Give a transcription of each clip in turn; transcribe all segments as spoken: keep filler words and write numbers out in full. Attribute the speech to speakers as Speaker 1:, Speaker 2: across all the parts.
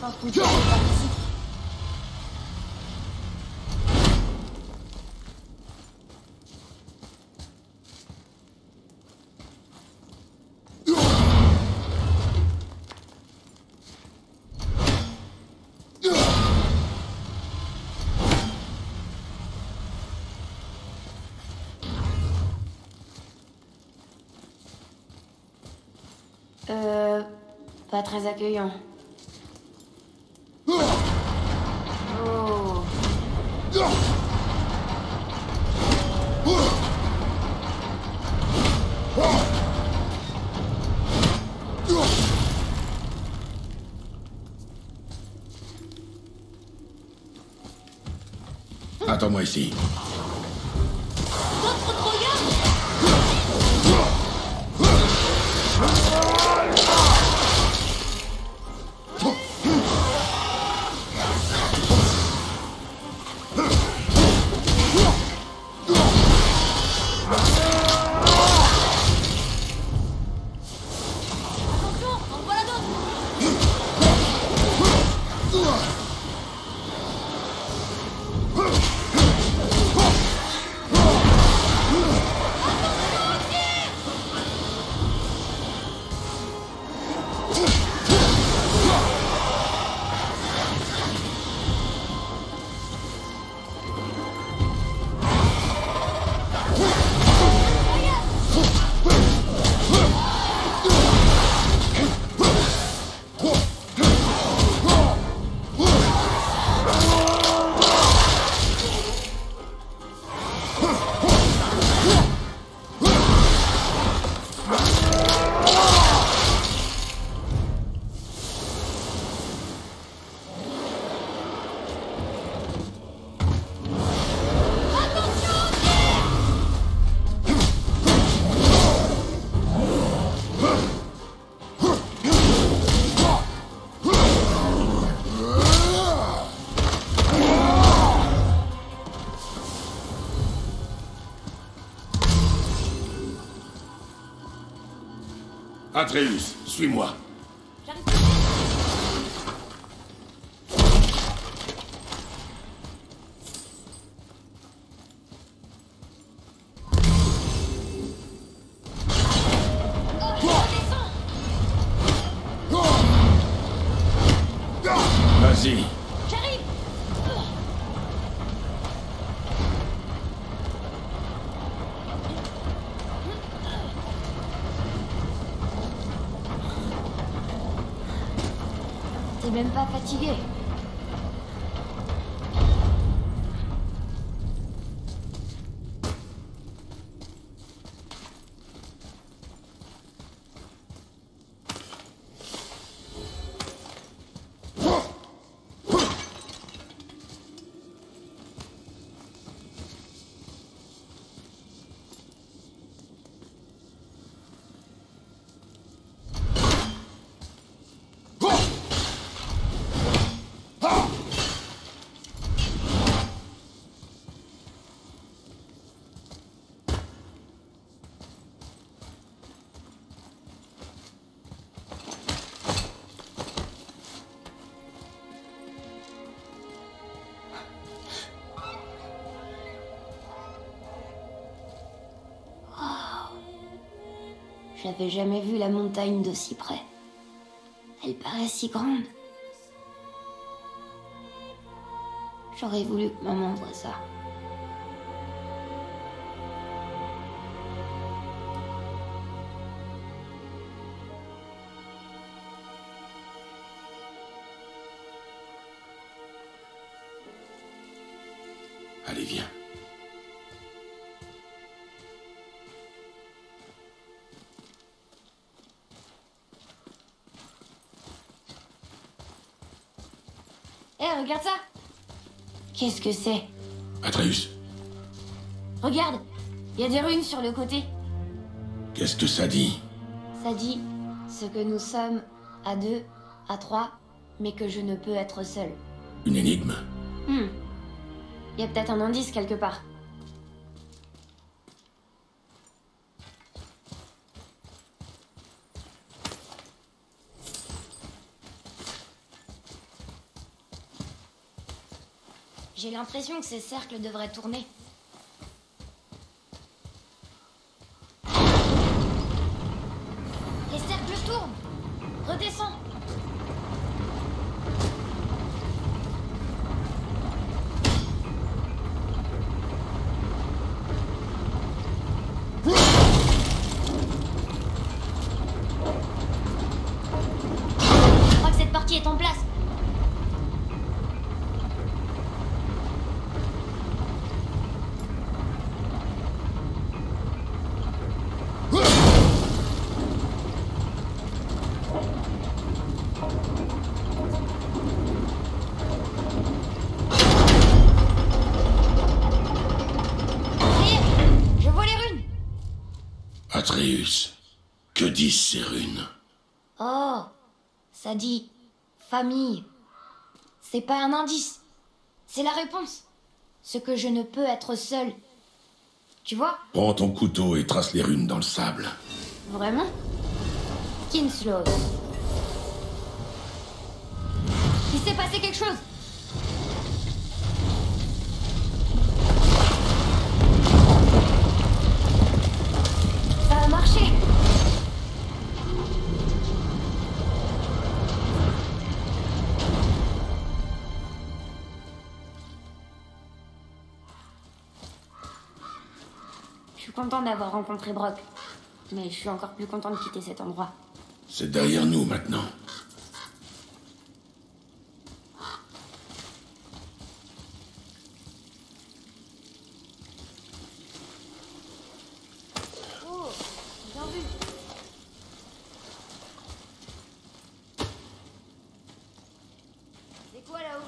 Speaker 1: pense qu'on peut aller par ici. Euh... Pas très accueillant. Oh.
Speaker 2: Attends-moi ici. Atreus, suis-moi. Vas-y.
Speaker 1: J'arrive. T'es même pas fatigué. J'avais jamais vu la montagne d'aussi près. Elle paraît si grande. J'aurais voulu que maman voie ça.
Speaker 2: Allez, viens.
Speaker 1: Hé, hey, regarde ça. Qu'est-ce que c'est?
Speaker 2: Atreus.
Speaker 1: Regarde, il y a des runes sur le côté.
Speaker 2: Qu'est-ce que ça dit?
Speaker 1: Ça dit ce que nous sommes à deux, à trois, mais que je ne peux être seul.
Speaker 2: Une énigme?
Speaker 1: Hmm. Il y a peut-être un indice quelque part. J'ai l'impression que ces cercles devraient tourner. Les cercles tournent. Redescends. Je crois que cette partie est en place.
Speaker 2: Atreus, que disent ces runes?
Speaker 1: Oh, ça dit famille. C'est pas un indice. C'est la réponse. Ce que je ne peux être seul. Tu vois?
Speaker 2: Prends ton couteau et trace les runes dans le sable.
Speaker 1: Vraiment? Kinslow. Il s'est passé quelque chose. Ça a marché. Je suis contente d'avoir rencontré Brok. Mais je suis encore plus contente de quitter cet endroit.
Speaker 2: C'est derrière nous maintenant.
Speaker 1: Oh, bien vu. C'est quoi là-haut?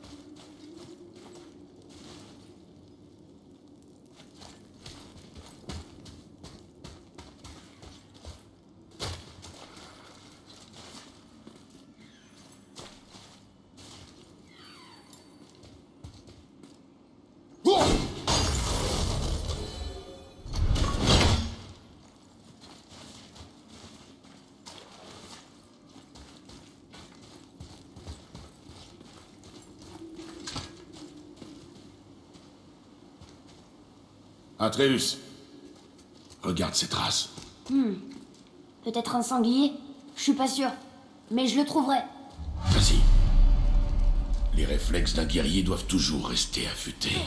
Speaker 2: Atreus, regarde ces traces.
Speaker 1: Hmm. Peut-être un sanglier? Je suis pas sûre. Mais je le trouverai.
Speaker 2: Vas-y. Les réflexes d'un guerrier doivent toujours rester affûtés.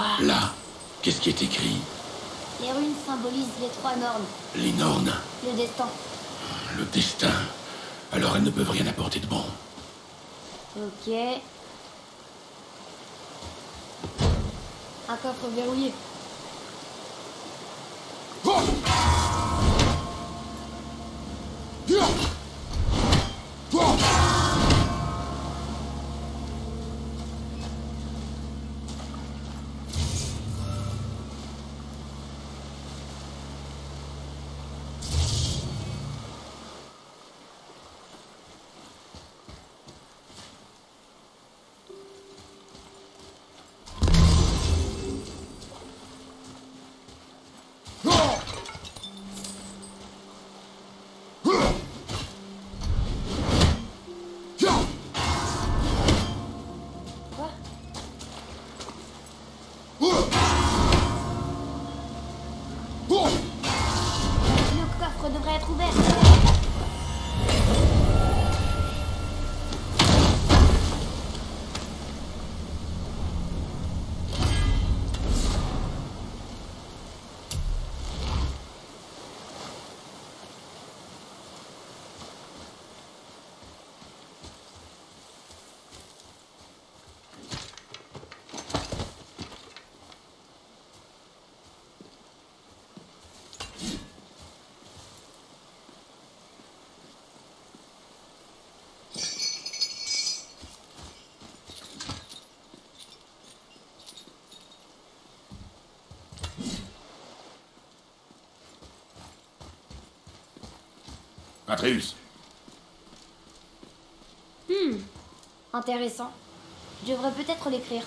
Speaker 1: Quoi?
Speaker 2: Là, qu'est-ce qui est écrit?
Speaker 1: Les runes symbolisent les trois normes.
Speaker 2: Les Nornes.
Speaker 1: Le destin.
Speaker 2: Le destin. Alors elles ne peuvent rien apporter de bon.
Speaker 1: Ok. Un coffre verrouillé. Le coffre devrait être ouvert.
Speaker 2: Atreus.
Speaker 1: Hmm. Intéressant. Je devrais peut-être l'écrire.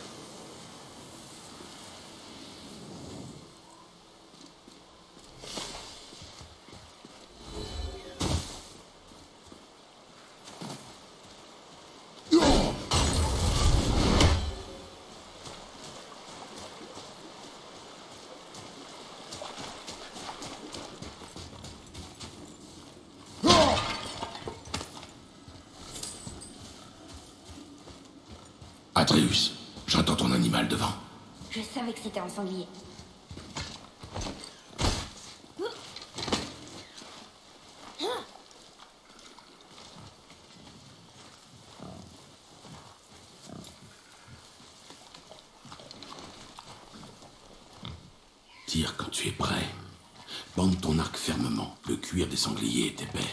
Speaker 2: Atreus, j'entends ton animal devant.
Speaker 1: Je savais que c'était un sanglier.
Speaker 2: Tire quand tu es prêt. Bande ton arc fermement. Le cuir des sangliers est épais.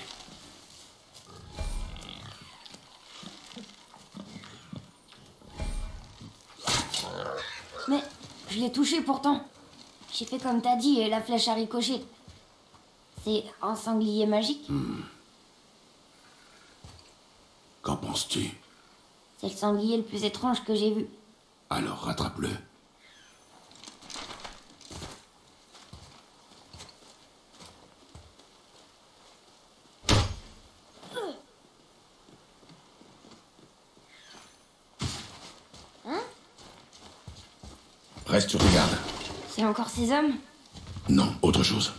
Speaker 1: Mais je l'ai touché pourtant. J'ai fait comme t'as dit et la flèche a ricoché. C'est un sanglier magique?
Speaker 2: Hmm. Qu'en penses-tu?
Speaker 1: C'est le sanglier le plus étrange que j'ai vu.
Speaker 2: Alors rattrape-le.
Speaker 1: Hein?
Speaker 2: Reste, tu regardes.
Speaker 1: C'est encore ces hommes?
Speaker 2: Non, autre chose.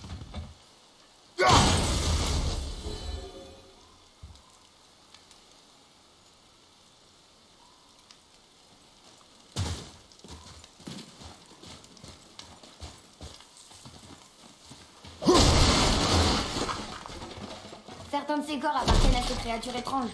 Speaker 1: Certains de ces corps appartiennent à ces créatures étranges.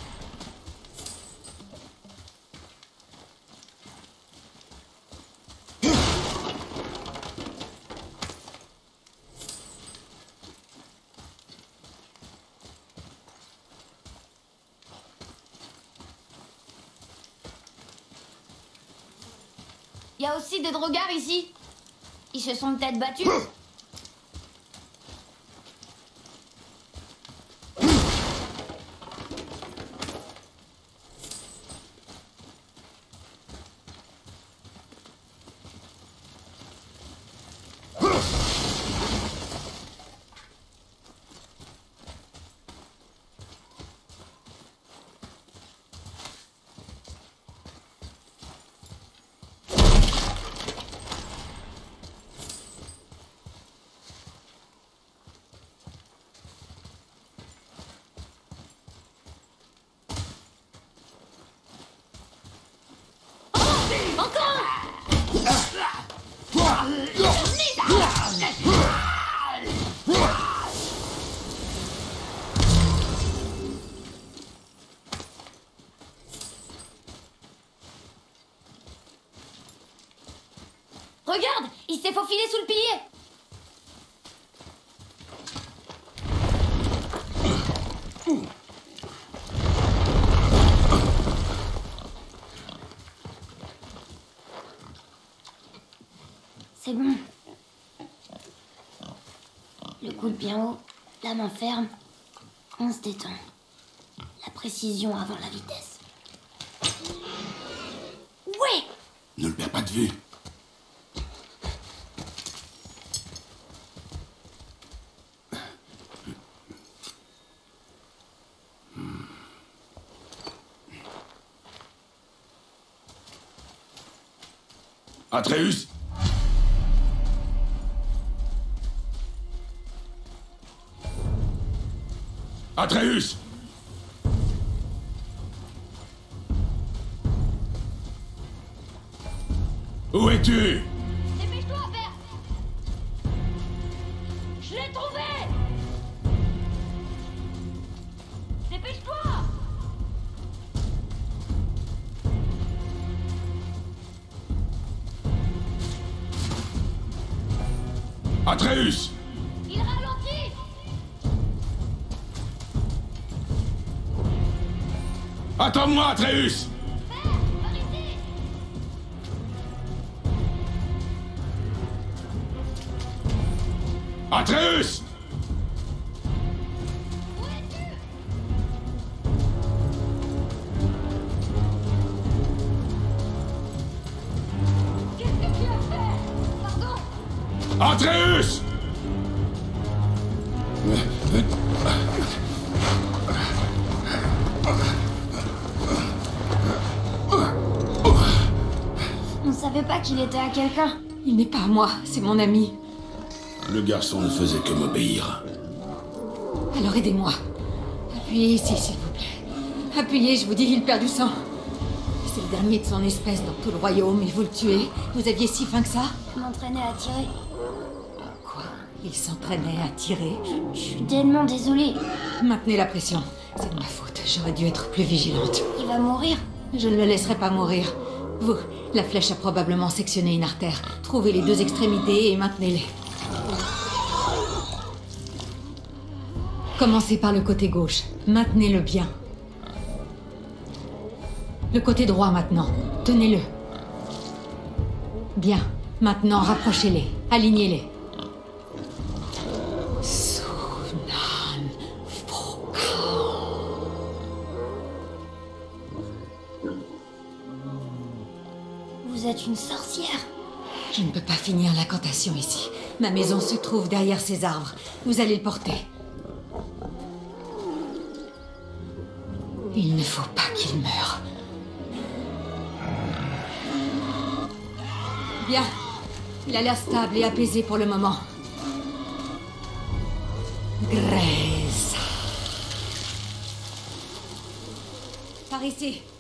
Speaker 1: Il y a aussi des drogards ici. Ils se sont peut-être battus. Encore! Regarde, il s'est faufilé sous le pilier. C'est bon. Le coude bien haut, la main ferme. On se détend. La précision avant la vitesse. Ouais!
Speaker 2: Ne le perds pas de vue. Atreus! Atreus! Où es-tu?
Speaker 1: Dépêche-toi, père! Je l'ai trouvé! Dépêche-toi!
Speaker 2: Atreus!
Speaker 1: Il ralentit!
Speaker 2: Attends-moi, Atreus!
Speaker 1: Père, par ici!
Speaker 2: Atreus!
Speaker 1: Où es-tu? Qu'est-ce que tu as fait? Pardon?
Speaker 2: Atreus!
Speaker 1: On savait pas qu'il était à quelqu'un.
Speaker 3: Il n'est pas à moi, c'est mon ami.
Speaker 2: Le garçon ne faisait que m'obéir.
Speaker 3: Alors aidez-moi. Appuyez ici, s'il vous plaît. Appuyez, je vous dis, il perd du sang. C'est le dernier de son espèce dans tout le royaume, et vous le tuez. Vous aviez si faim que ça?
Speaker 1: Je m'entraînais à tirer.
Speaker 3: Quoi? Il s'entraînait à tirer?
Speaker 1: Je suis tellement désolée.
Speaker 3: Maintenez la pression. C'est de ma faute, j'aurais dû être plus vigilante.
Speaker 1: Il va mourir.
Speaker 3: Je ne le laisserai pas mourir. Vous, la flèche a probablement sectionné une artère. Trouvez les deux extrémités et maintenez-les. Commencez par le côté gauche. Maintenez-le bien. Le côté droit maintenant. Tenez-le. Bien. Maintenant, rapprochez-les. Alignez-les. Sunan Foka.
Speaker 1: Vous êtes une sorcière.
Speaker 3: Je ne peux pas finir l'incantation ici. Ma maison se trouve derrière ces arbres. Vous allez le porter. Il ne faut pas qu'il meure. Bien. Il a l'air stable et apaisé pour le moment. Grèce. Par ici.